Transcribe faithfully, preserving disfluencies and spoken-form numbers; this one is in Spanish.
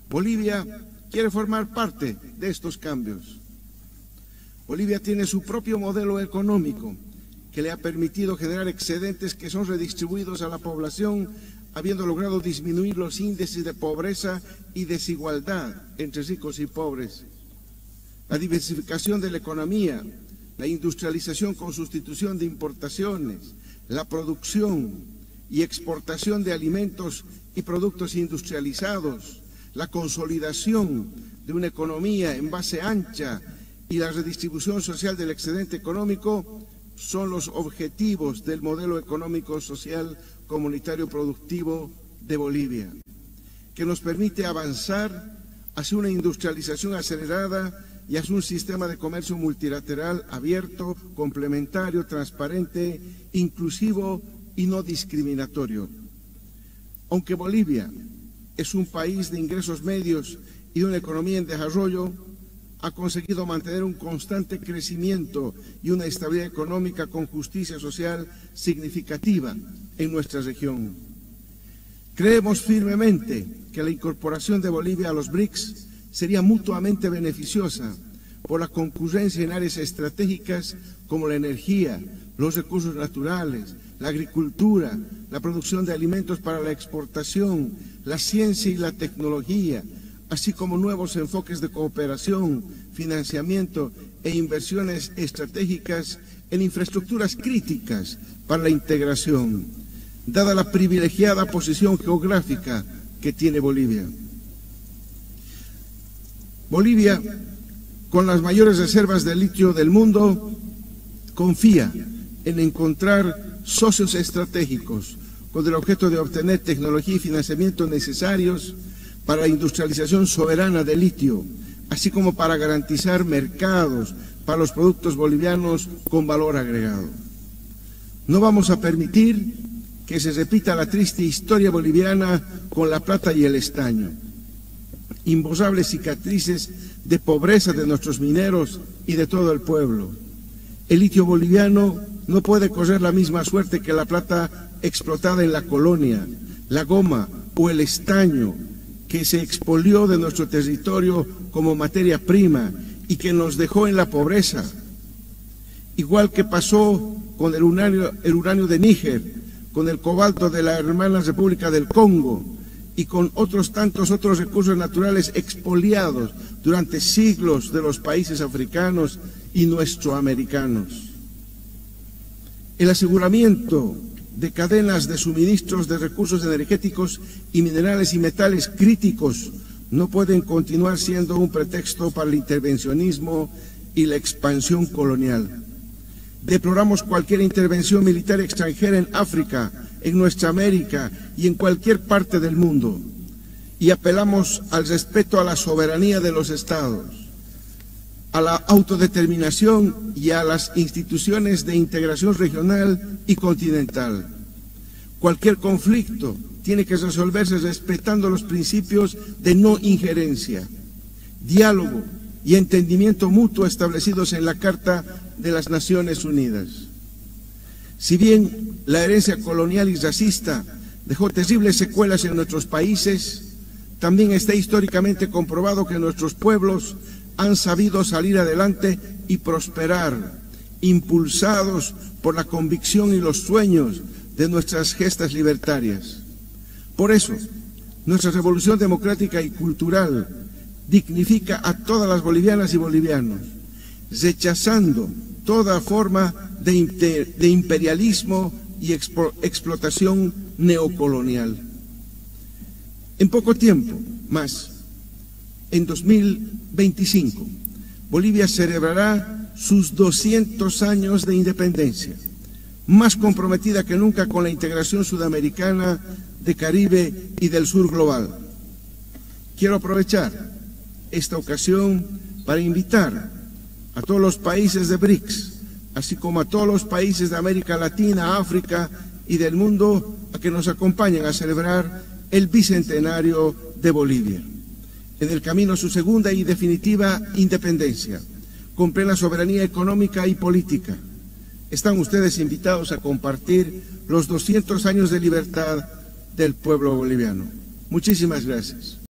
Bolivia quiere formar parte de estos cambios. Bolivia tiene su propio modelo económico que le ha permitido generar excedentes que son redistribuidos a la población, habiendo logrado disminuir los índices de pobreza y desigualdad entre ricos y pobres. La diversificación de la economía, la industrialización con sustitución de importaciones, la producción y exportación de alimentos y productos industrializados, la consolidación de una economía en base ancha y la redistribución social del excedente económico son los objetivos del modelo económico social comunitario productivo de Bolivia, que nos permite avanzar hacia una industrialización acelerada y hacia un sistema de comercio multilateral abierto, complementario, transparente, inclusivo y no discriminatorio. Aunque Bolivia es un país de ingresos medios y de una economía en desarrollo, ha conseguido mantener un constante crecimiento y una estabilidad económica con justicia social significativa en nuestra región. Creemos firmemente que la incorporación de Bolivia a los BRICS sería mutuamente beneficiosa por la concurrencia en áreas estratégicas como la energía, los recursos naturales, la agricultura, la producción de alimentos para la exportación, la ciencia y la tecnología, así como nuevos enfoques de cooperación, financiamiento e inversiones estratégicas en infraestructuras críticas para la integración, dada la privilegiada posición geográfica que tiene Bolivia. Bolivia, con las mayores reservas de litio del mundo, confía en encontrar socios estratégicos con el objeto de obtener tecnología y financiamiento necesarios para la industrialización soberana de litio, así como para garantizar mercados para los productos bolivianos con valor agregado. No vamos a permitir que se repita la triste historia boliviana con la plata y el estaño, imborrables cicatrices de pobreza de nuestros mineros y de todo el pueblo. El litio boliviano no puede correr la misma suerte que la plata explotada en la colonia, la goma o el estaño, que se expolió de nuestro territorio como materia prima y que nos dejó en la pobreza, igual que pasó con el uranio, el uranio de Níger, con el cobalto de la hermana República del Congo y con otros tantos otros recursos naturales expoliados durante siglos de los países africanos y nuestroamericanos. El aseguramiento de cadenas de suministros de recursos energéticos y minerales y metales críticos no pueden continuar siendo un pretexto para el intervencionismo y la expansión colonial. Deploramos cualquier intervención militar extranjera en África, en nuestra América y en cualquier parte del mundo, y apelamos al respeto a la soberanía de los estados, a la autodeterminación y a las instituciones de integración regional y continental. Cualquier conflicto tiene que resolverse respetando los principios de no injerencia, diálogo y entendimiento mutuo establecidos en la Carta de las Naciones Unidas. Si bien la herencia colonial y racista dejó terribles secuelas en nuestros países, también está históricamente comprobado que nuestros pueblos han sabido salir adelante y prosperar, impulsados por la convicción y los sueños de nuestras gestas libertarias. Por eso, nuestra revolución democrática y cultural dignifica a todas las bolivianas y bolivianos, rechazando toda forma de, de imperialismo y expo, explotación neocolonial. En poco tiempo más, en dos mil veinticinco, Bolivia celebrará sus doscientos años de independencia, más comprometida que nunca con la integración sudamericana, de Caribe y del sur global. Quiero aprovechar esta ocasión para invitar a todos los países de BRICS, así como a todos los países de América Latina, África y del mundo, a que nos acompañen a celebrar el bicentenario de Bolivia, en el camino a su segunda y definitiva independencia, con plena soberanía económica y política. Están ustedes invitados a compartir los doscientos años de libertad del pueblo boliviano. Muchísimas gracias.